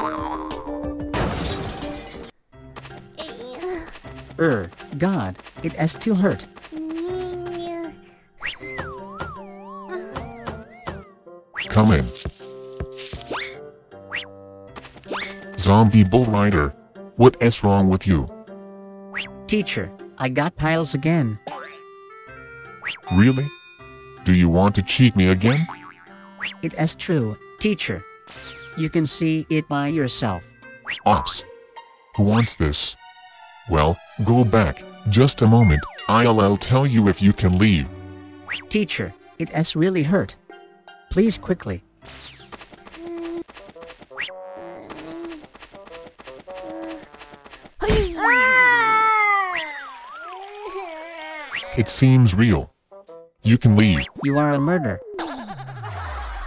God, it has still hurt. Come in. Zombie Bull Rider, what is wrong with you? Teacher, I got piles again. Really? Do you want to cheat me again? It is true, teacher. You can see it by yourself. Ops. Who wants this? Well, go back, just a moment, I'll tell you if you can leave. Teacher, it has really hurt. Please quickly. It seems real. You can leave. You are a murderer.